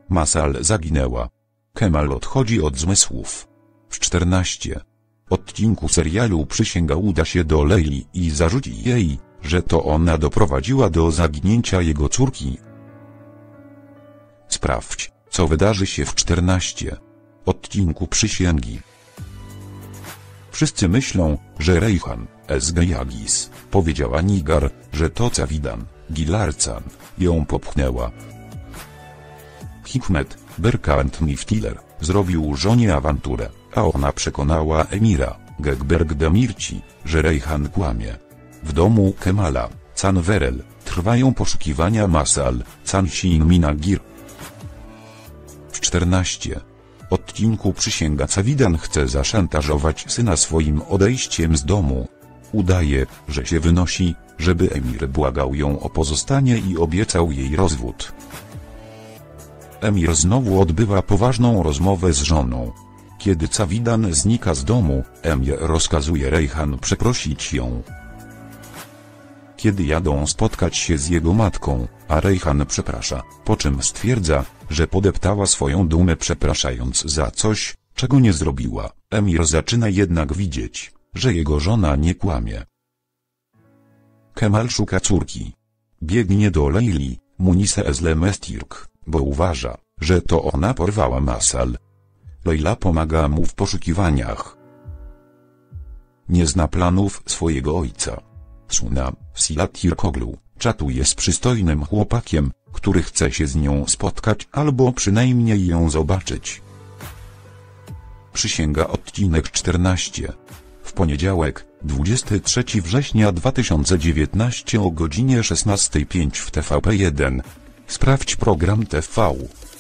Masal zaginęła. Kemal odchodzi od zmysłów. W 14 odcinku serialu przysięga uda się do Leili i zarzuci jej, że to ona doprowadziła do zaginięcia jego córki. Sprawdź, co wydarzy się w 14 odcinku przysięgi. Wszyscy myślą, że Rejhan Esgejagis powiedziała Nigar, że to Cavidan Gilarcan ją popchnęła. Hikmet Berkant Miftiler zrobił żonie awanturę, a ona przekonała emira Gekberk Demirci, że Rejhan kłamie. W domu Kemala Canwerel trwają poszukiwania Masal Cansin Minagir. W 14 odcinku przysięga Cavidan chce zaszantażować syna swoim odejściem z domu. Udaje, że się wynosi, żeby emir błagał ją o pozostanie i obiecał jej rozwód. Emir znowu odbywa poważną rozmowę z żoną. Kiedy Cavidan znika z domu, emir rozkazuje Rejhan przeprosić ją. Kiedy jadą spotkać się z jego matką, a Rejhan przeprasza, po czym stwierdza, że podeptała swoją dumę przepraszając za coś, czego nie zrobiła, emir zaczyna jednak widzieć, że jego żona nie kłamie. Kemal szuka córki. Biegnie do Leili, Munise Eslemestirk, bo uważa, że to ona porwała Masal. Leila pomaga mu w poszukiwaniach. Nie zna planów swojego ojca. Suna Silatirkoglu czatuje z przystojnym chłopakiem, który chce się z nią spotkać albo przynajmniej ją zobaczyć. Przysięga odcinek 14. W poniedziałek, 23 września 2019 o godzinie 16:05 w TVP1. Sprawdź program TV.